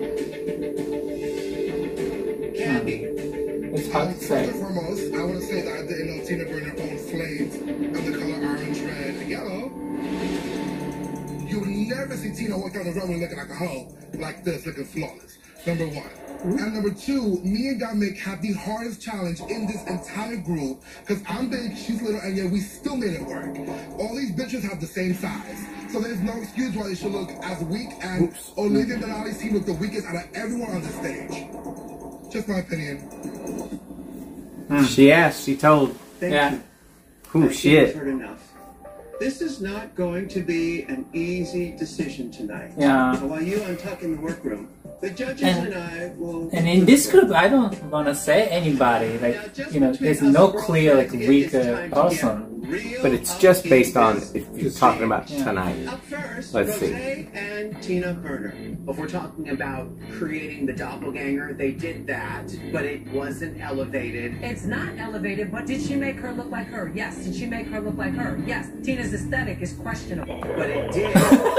Candy. It's hard to First say. and foremost, I want to say that I didn't know Tina Burner owns flames of the color orange, red, and yellow. You would never see Tina walk down the runway looking like a hoe, like this, looking flawless. Number one. And number two, me and Mick had the hardest challenge in this entire group, because I'm big, she's little, and yet we still made it work. All these bitches have the same size, so there's no excuse why they should look as weak, and Olivia Denali's team looked the weakest out of everyone on the stage. Just my opinion. She asked, she told. Thank Yeah. you. Who shit? Heard enough. This is not going to be an easy decision tonight. Yeah. So while you untuck in the workroom, the judges and I will... And in this group, I don't want to say anybody. Like, you know, there's no clear, like, weaker person. But it's just based on if you're talking about tonight. Up first, Let's see. Rosé and Tina Burner. If we're talking about creating the doppelganger, they did that, but it wasn't elevated. It's not elevated, but did she make her look like her? Yes. Did she make her look like her? Yes. Tina's aesthetic is questionable. But it did.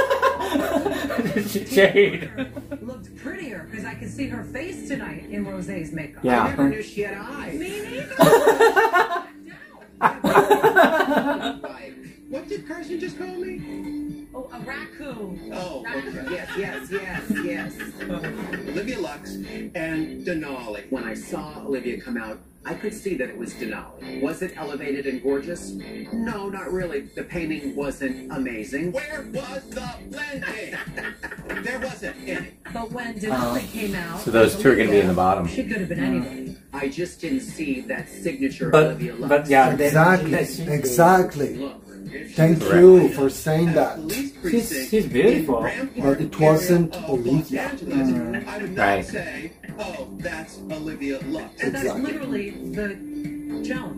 Jade. Looked prettier because I could see her face tonight in Rosé's makeup. Yeah. I never knew she had eyes. Me neither. What did Carson just call me? Oh, a raccoon. Oh, okay. Yes. Olivia Lux and Denali. When I saw Olivia come out, I could see that it was Denali. Was it elevated and gorgeous? No, not really. The painting wasn't amazing. Where was the blending? There wasn't any. But when Denali came out, So those two are going to be in the bottom. she could have been anybody. I just didn't see that signature But, Olivia Lux. but yeah, Exactly. Look, Thank you for saying that. she's beautiful. But it wasn't Olivia. I would not Right. say, oh, that's Olivia Lux. And that's Exactly. literally the challenge.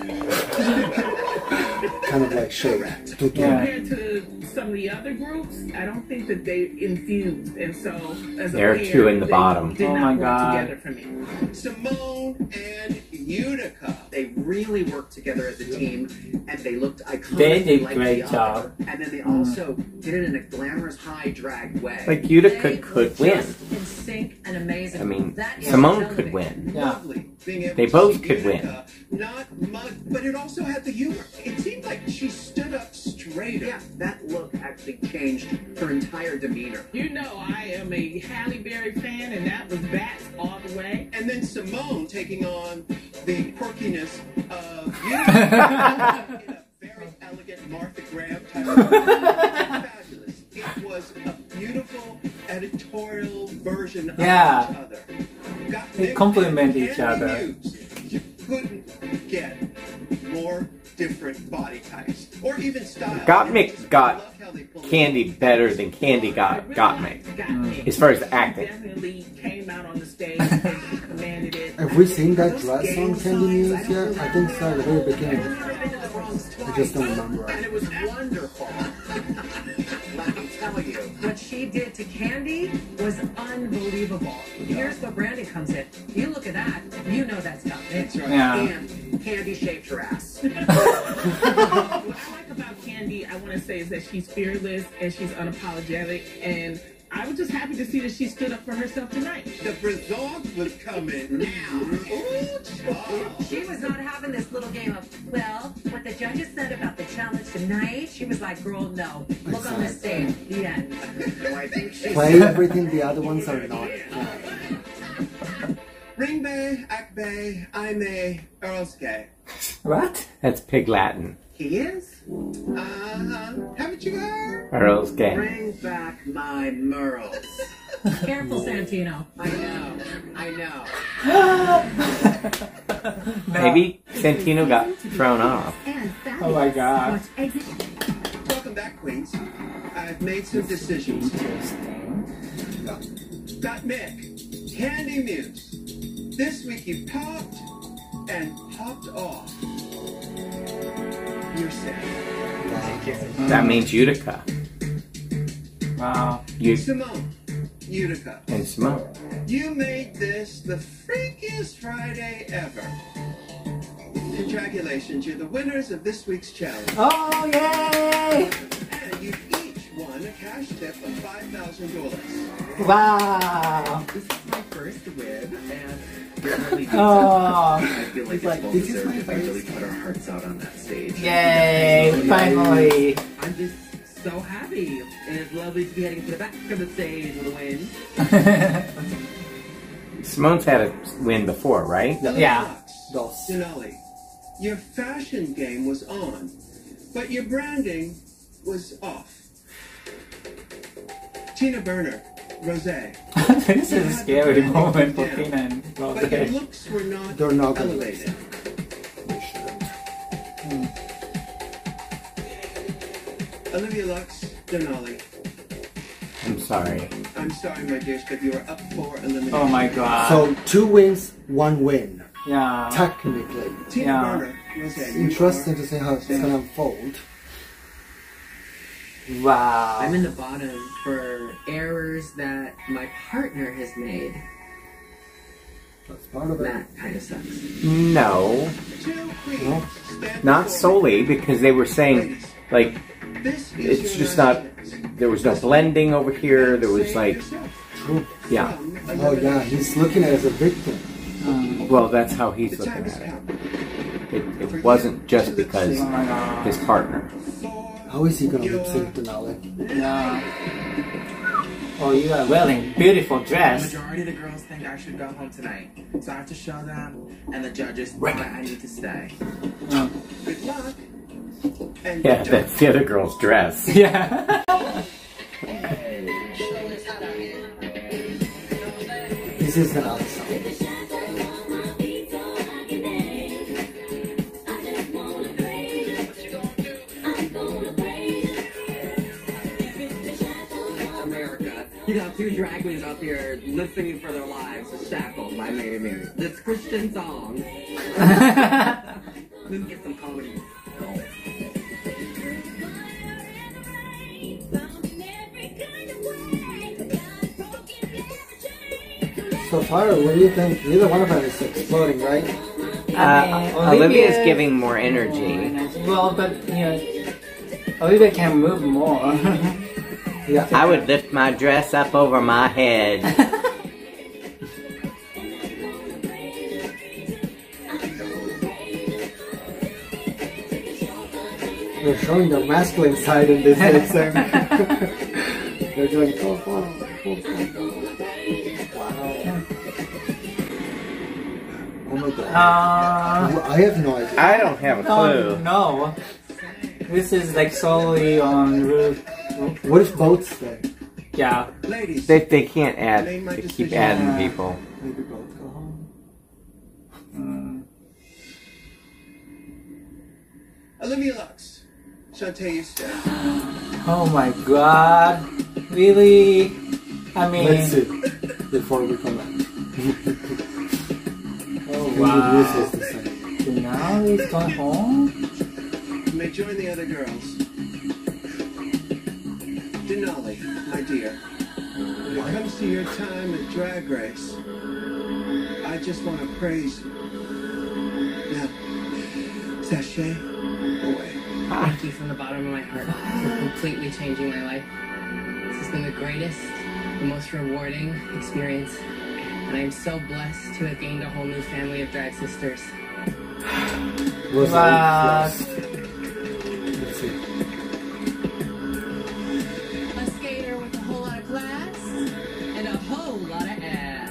Kind of like shade. Compared to some of the other groups, I don't think that they infused, and so as a There are pair, two in the they bottom. Did Oh not my work God. together for me. Simone and Utica. they really worked together as a team, and they looked iconic. They did like great the job. other. And then they also did it in a glamorous, high drag way. Like Utica could win. Just in sync and amazing. I mean, That is Simone elevating. could win. Yeah. Lovely. Being able They to both see could win. Utica, not much, but it also had the humor. It seemed like she stood up straighter. Yeah, that look actually changed her entire demeanor. You know, I am a Halle Berry fan, and that was Bats all the way. And then Simone taking on the quirkiness of Very elegant Martha Graham type of fabulous. It was a beautiful editorial version of each other. They complement each other. You couldn't get more different body types or even styles. Gottmik got Candy better than Candy got Gottmik as far as the acting. Definitely came out on the stage and commanded it. Have we seen that dress on Candy Muse yet? I think so at the very beginning. I just don't remember. And it was wonderful. Let me tell you. What she did to Candy was unbelievable. Here's where Brandon comes in. You look at that, you know that's not it. That's right. Yeah. And Candy shaped her ass. What I like about Candy, I want to say, is that she's fearless and she's unapologetic, and I was just happy to see that she stood up for herself tonight. The result was coming now. She was not having this little game of, well, what the judges said about the challenge tonight, she was like, girl, no. Look on the stage. The end. So I think she's Play everything the other ones are not. Ring Bay, Ack Bay, I'm a Earl's Gay. What? That's Pig Latin. He is? Haven't you heard? Earl's Gay. bring back my Merles. Careful, Santino. I know. Maybe Santino got thrown off. Oh my god. Welcome back, Queens. I've made some decisions. Got Mick, Candy Muse. This week you popped and popped off. You're safe. That means Utica. Wow. Simone, Utica. And Simone. You made this the freakiest Friday ever. Congratulations, you're the winners of this week's challenge. Oh, yay! And you each won a cash tip of $5,000. Wow. This is my first win, and you're really good. Oh. I feel like it's like, well this is deserved my if I really put our hearts out on that stage. Yay! Finally. I'm just so happy, and it's lovely to be heading to the back of the stage with a win. Simone's had a win before, right? Yeah. Denali, your fashion game was on, but your branding was off. Tina Burner, Rosé. This is a scary moment for Tina and But your Rosé. looks were not They're not gonna elevated. Olivia Lux, Denali. I'm sorry. I'm sorry, my dears, but you are up for elimination. Oh my god. So 2 wins, 1 win. Yeah. Technically. Tina Yeah. Burner, Rosé. Interesting to see how it's gonna unfold. Wow. I'm in the bottom for errors that my partner has made. That's part of it. That kind of sucks. No. Not solely, because they were saying, like, it's just not, there was no blending over here, there was like, yeah. Oh yeah, he's looking at it as a victim. Well, that's how he's looking at it. It wasn't just because his partner. How is he gonna lip sync Denali? Yeah. Oh, you are wearing beautiful The dress. majority of the girls think I should go home tonight. So I have to show them, and the judges why I need to stay. Good luck. And Yeah, that's the other girl's dress. Yeah. This is an outside. America. You got 2 drag queens up here listening for their lives. Shackled by Mary Mary. This Christian song. Let's get some comedy. So far, what do you think? Neither one of them is exploding, right? Olivia's giving more energy. Well, but, you know, Olivia can move more. Yeah. I would lift my dress up over my head. They're showing their masculine side in this exam. They're doing so far. Wow. Oh my god. I have no idea. I don't have a clue. No. This is like solely on Ru. What if both stay? Yeah. Ladies, They can't add. They keep adding people. Maybe both go home. Olivia Lux, Shantae, you stay. Oh my god. Really? I mean. Let's see. Before we come back. Oh wow. This is the same. So now he's going home? You may join the other girls. Denali, my dear, when it comes to your time at Drag Race, I just want to praise you. Now, sashay away. Thank you from the bottom of my heart for completely changing my life. This has been the greatest, the most rewarding experience, and I am so blessed to have gained a whole new family of drag sisters. Wow. Let's see. A skater with a whole lot of class and a whole lot of ass.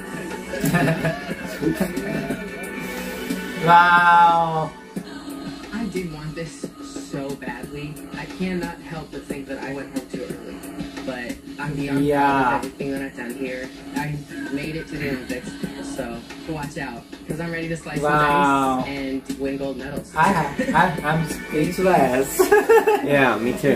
Wow. I did want this so badly. I cannot help but think that I went home too early. But I'm beyond proud of everything that I've done here. I made it to the Olympics, so watch out, because I'm ready to slice some dice and win gold medals. I'm speechless. Yeah, me too.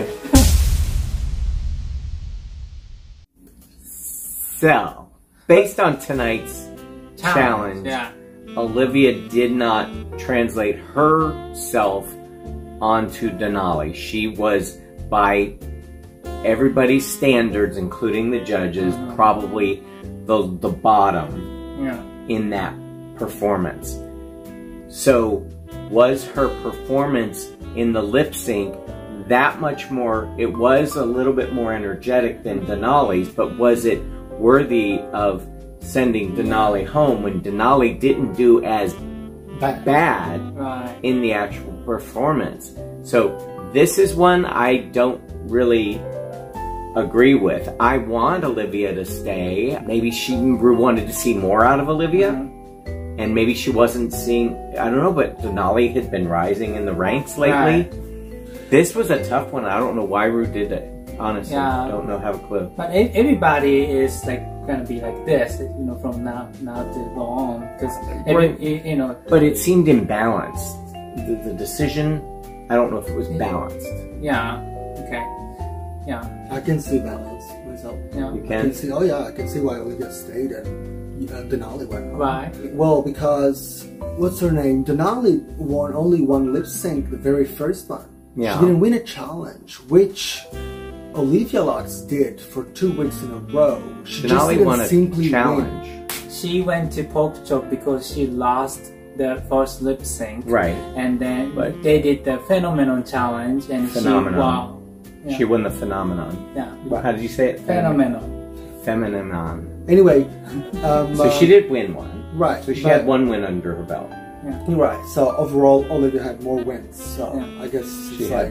So, based on tonight's challenge, Olivia did not translate herself onto Denali. She was, by everybody's standards, including the judges, probably the bottom in that performance. So, was her performance in the lip sync that much more? It was a little bit more energetic than Denali's, but was it worthy of sending Denali home when Denali didn't do as bad in the actual performance? So this is one I don't really agree with. I want Olivia to stay. Maybe she wanted to see more out of Olivia, and maybe she wasn't seeing, I don't know, but Denali had been rising in the ranks lately. This was a tough one. I don't know why Ru did it. Honestly, don't know, have a clue. But everybody is like gonna be like this, you know, from now to go on, because you know. But it seemed imbalanced. The decision, I don't know if it was balanced. Yeah. Okay. Yeah. I can see balance myself. Yeah. You I can? can see. Oh yeah, I can see why Olivia stayed and Denali went home. Right. Well, because what's her name? Denali won only one lip sync, the very first one. Yeah. She didn't win a challenge, which Olivia Lux did for 2 weeks in a row. She just didn't simply challenge. Win. She went to Pork Chop because she lost the first lip sync. Right. And then they did the Phenomenon challenge, and she won. She won the Phenomenon. Yeah. How did you say it? Phenomenon. Phenomenon. Anyway. So she did win one. Right. So she had one win under her belt. Yeah. Right. So overall, Olivia had more wins. So I guess she had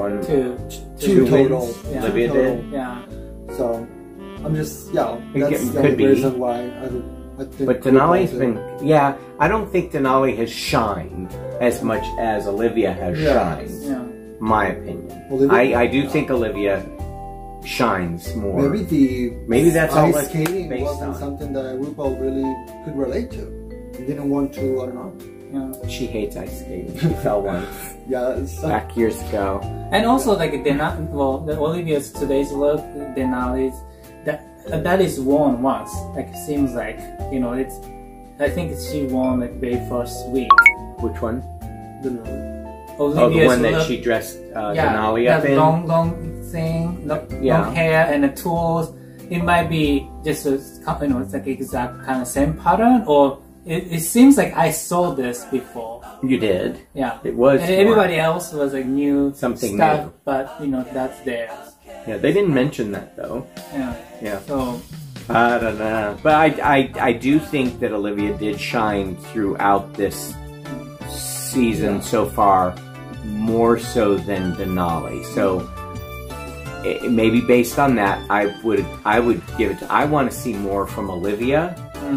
two total. Yeah. Olivia did. Yeah. So I'm just that's the only reason why I think. But Denali's been I don't think Denali has shined as much as Olivia has shined. Yeah. My opinion. Olivia, I do think Olivia shines more. Maybe that's all ice skating based wasn't on. something that RuPaul really could relate to. He didn't want to. I don't know. Yeah. She hates ice skating. She fell once. Back years ago. And also like Olivia's today's look, Denali's that is worn once. Like it seems like, you know, it's. I think she won like very first week. Which one? Denali. Olivia's the one that look, she dressed Denali up in. Long thing, long hair and the tools. It might be just a, you know, it's like exact kind of same pattern, or it seems like I saw this before. You did. Yeah. It was. And everybody else was like new something stuff, new. but you know that's theirs. Yeah, they didn't mention that though. Yeah. Yeah. So I don't know, but I do think that Olivia did shine throughout this season so far, more so than Denali. So maybe based on that, I would give it. I want to see more from Olivia.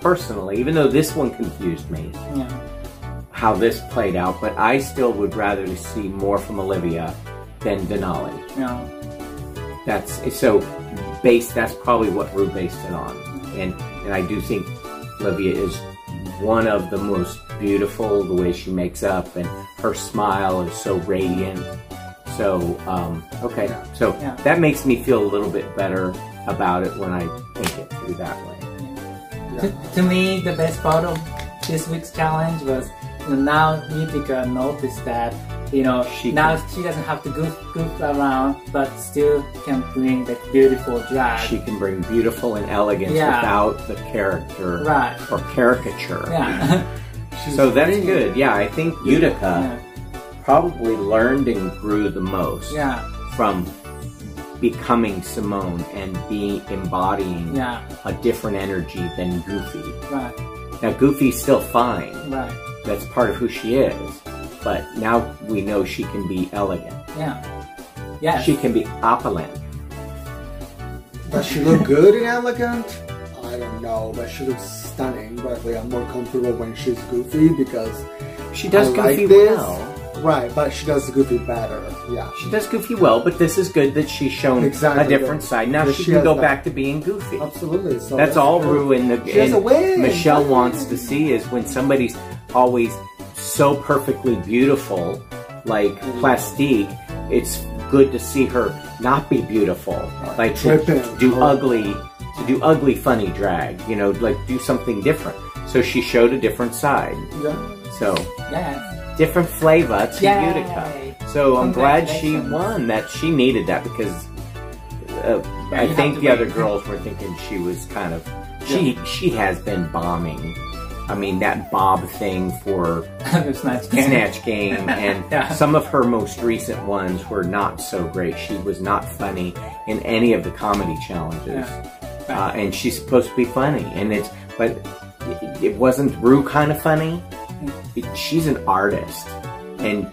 personally, even though this one confused me, how this played out, but I still would rather see more from Olivia than Denali. Yeah. That's probably what Ru based it on. And I do think Olivia is one of the most beautiful, the way she makes up, and her smile is so radiant. So, okay. So that makes me feel a little bit better about it when I think it through that way. To me, the best part of this week's challenge was, now Utica noticed that, now she doesn't have to goof around, but still can bring the beautiful drag. She can bring beautiful and elegance without the character or caricature. Yeah. So that's good. Yeah, I think Utica probably learned and grew the most from becoming Simone and embodying a different energy than Goofy. Right. Now Goofy's still fine. Right. That's part of who she is. But now we know she can be elegant. Yeah. Yes. She can be opulent. Does she look good and elegant? I don't know, but she looks stunning. But I'm more comfortable when she's Goofy because she does Goofy well. Right, but she does Goofy better. Yeah. She does Goofy well, but this is good that she's shown a different side. Now she can go back to being Goofy. Absolutely. So that's all Ru and Michelle wants to see is when somebody's always so perfectly beautiful, like Plastique, it's good to see her not be beautiful, like to do ugly funny drag, like do something different. So she showed a different side. Yeah. So different flavor to Utica. So I'm glad she won. That she needed that because I think the other girls were thinking she was kind of she has been bombing. I mean, that Bob thing for Snatch Game, and some of her most recent ones were not so great. She was not funny in any of the comedy challenges, and she's supposed to be funny. But it wasn't Ru kind of funny. She's an artist, and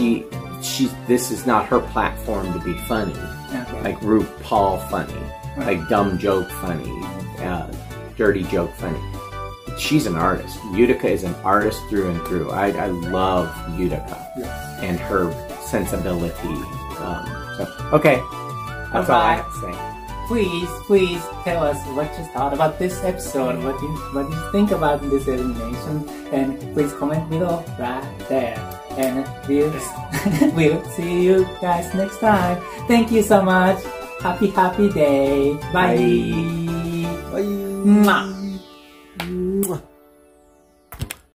this is not her platform to be funny. Like RuPaul funny, like dumb joke funny, dirty joke funny. She's an artist. Utica is an artist through and through. I love Utica and her sensibility. Okay, that's all I have to say. Please tell us what you thought about this episode. What do you think about this elimination? And please comment below right there. And we'll see you guys next time. Thank you so much. Happy day. Bye. Bye. Mwah.